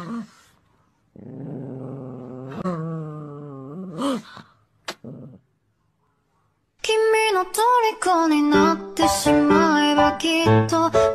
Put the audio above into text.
君の虜になってしまえばきっと